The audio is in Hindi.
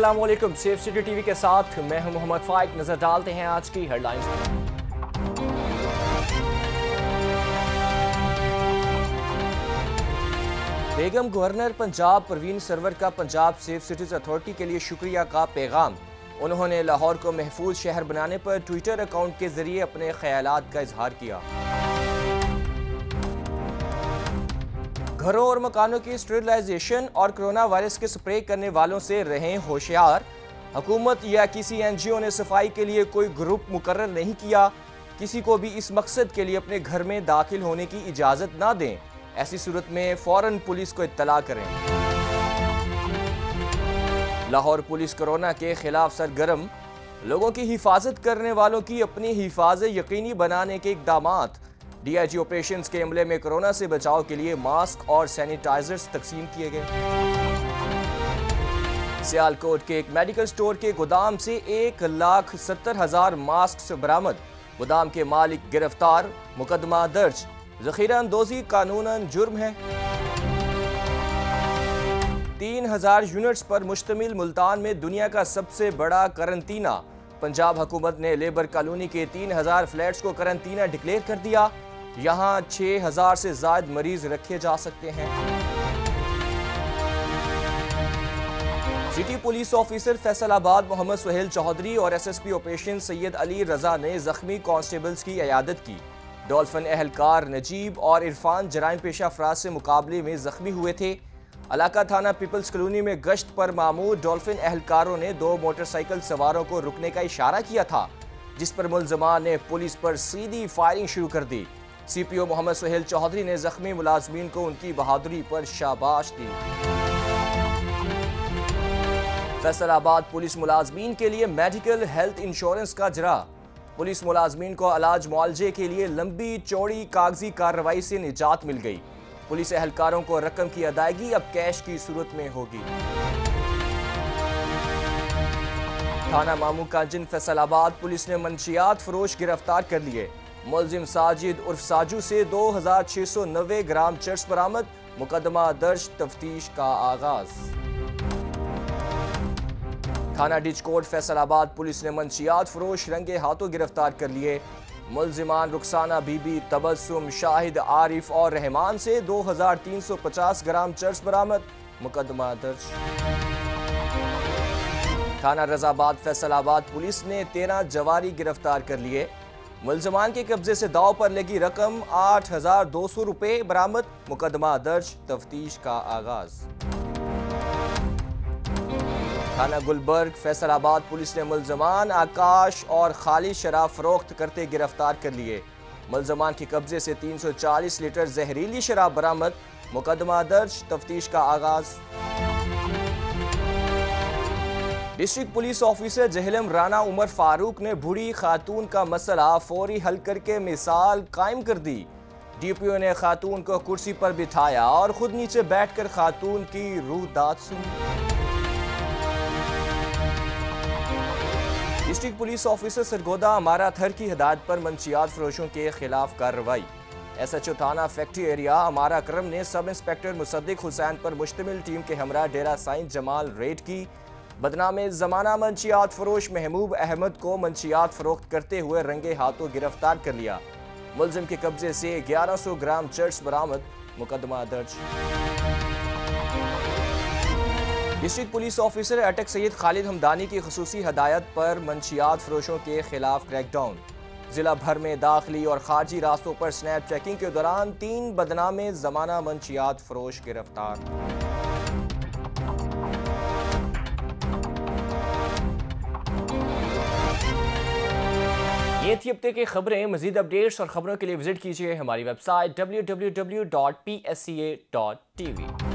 अस्सलाम वालेकुम। सेफ सिटी टीवी के साथ मैं हूं मोहम्मद फाइक। नजर डालते हैं आज की हेडलाइंस पर। बेगम गवर्नर पंजाब परवीन सरवर का पंजाब सेफ सिटीज अथॉरिटी के लिए शुक्रिया का पैगाम। उन्होंने लाहौर को महफूज शहर बनाने पर ट्विटर अकाउंट के जरिए अपने ख्यालात का इजहार किया। घरों और मकानों की स्टेरिलाइजेशन और कोरोना वायरस के स्प्रे करने वालों से रहें होशियार। हुकूमत या किसी एनजीओ ने सफाई के लिए कोई ग्रुप मुकर्रर नहीं किया। किसी को भी इस मकसद के लिए अपने घर में दाखिल होने की इजाज़त ना दें। ऐसी सूरत में फौरन पुलिस को इत्तला करें। लाहौर पुलिस कोरोना के खिलाफ सरगर्म। लोगों की हिफाजत करने वालों की अपनी हिफाजत यकीनी बनाने के इक़दामात। डीआईजी ऑपरेशंस के अमले में कोरोना से बचाव के लिए मास्क और सैनिटाइजर्स तकसीम किए गए। सियालकोट के एक मेडिकल स्टोर के गोदाम से 1,70,000 मास्क बरामद। गोदाम के मालिक गिरफ्तार। मुकदमा दर्ज। जखीरा अंदोजी कानूनन जुर्म है। 3,000 यूनिट्स पर मुश्तमिल मुल्तान में दुनिया का सबसे बड़ा करंटीना। पंजाब हुकूमत ने लेबर कॉलोनी के 3,000 फ्लैट्स को करंटीना डिक्लेयर कर दिया। यहाँ 6,000 से ज्यादा मरीज रखे जा सकते हैं। City police officer Faisalabad Mohammad Suhail Chaudhry और एसएसपी ऑपरेशन सैयद अली रजा ने जख्मी कांस्टेबल्स की इयादत की। डॉल्फिन एहलकार नजीब और इरफान जराइम पेशा अफराद से मुकाबले में जख्मी हुए थे। इलाका थाना पीपल्स कॉलोनी में गश्त पर मामूर डॉल्फिन एहलकारों ने 2 मोटरसाइकिल सवारों को रुकने का इशारा किया था, जिस पर मुलजमान ने पुलिस पर सीधी फायरिंग शुरू कर दी। सीपीओ मोहम्मद सुहेल चौधरी ने जख्मी मुलाजमीन को उनकी बहादुरी पर शाबाश दी। फैसलाबाद पुलिस मुलाजमीन के लिए मेडिकल हेल्थ इंश्योरेंस का जरा। पुलिस मुलाजमीन को इलाज मुआलजे के लिए लंबी चौड़ी कागजी कार्रवाई से निजात मिल गई। पुलिस एहलकारों को रकम की अदायगी अब कैश की सूरत में होगी। थाना मामू कांजन फैसलाबाद पुलिस ने मंशियात फरोश गिरफ्तार कर लिए। मुलजिम साजिद उर्फ साजू से 2,690 ग्राम चर्स बरामद। मुकदमा दर्ज। तफ्तीश का आगाज। थाना डिचकोट फैसलाबाद पुलिस ने मंशियात फरोश रंगे हाथों गिरफ्तार कर लिए। मुलजिमान रुखसाना बीबी, तबस्सुम, शाहिद, आरिफ और रहमान से 2,350 ग्राम चर्स बरामद। मुकदमा दर्ज। थाना रजाबाद फैसलाबाद पुलिस ने 13 जवारी गिरफ्तार कर लिए। मुलजमान के कब्जे से दाव पर लगी रकम 8,200 रुपए बरामद। मुकदमा दर्ज। तफ्तीश का आगाज। थाना गुलबर्ग फैसलाबाद पुलिस ने मुलजमान आकाश और खालिद शराब फरोख्त करते गिरफ्तार कर लिए। मुलजमान के कब्जे से 340 लीटर जहरीली शराब बरामद। मुकदमा दर्ज। तफ्तीश का आगाज। District police officer Jhelum Rana Umar Farooq ने बूढ़ी खातून का मसला फौरी हल करके मिसाल कायम कर दी। डीपीओ ने खातून को कुर्सी पर बिठाया और खुद नीचे बैठकर खातून की रूह दाद सुनी। डिस्ट्रिक्ट पुलिस ऑफिसर सरगोदा अमारा थर की हिदायत पर मंशियात फरोशों के खिलाफ कार्रवाई। एसएचओ थाना फैक्ट्री एरिया अमारा करम ने सब इंस्पेक्टर मुसद्दिक हुसैन पर मुश्तमिल टीम के हमरा डेरा साइंस जमाल रेड की। बदनामे जमाना मंशियात फरोश महबूब अहमद को मंशियात फरोख्त करते हुए रंगे हाथों गिरफ्तार कर लिया। मुलजिम के कब्जे से 1100 ग्राम चर्स बरामद। मुकदमा दर्ज। डिस्ट्रिक्ट पुलिस ऑफिसर अटक सैयद खालिद हमदानी की खुसूसी हदायत पर मंशियात फरोशों के खिलाफ क्रैकडाउन। जिला भर में दाखिली और खारजी रास्तों पर स्नैप चेकिंग के दौरान 3 बदनामे जमाना मंशियात फरोश गिरफ्तार। ये थी अब तक की खबरें। मजीद अपडेट्स और खबरों के लिए विजिट कीजिए हमारी वेबसाइट www.psca.tv।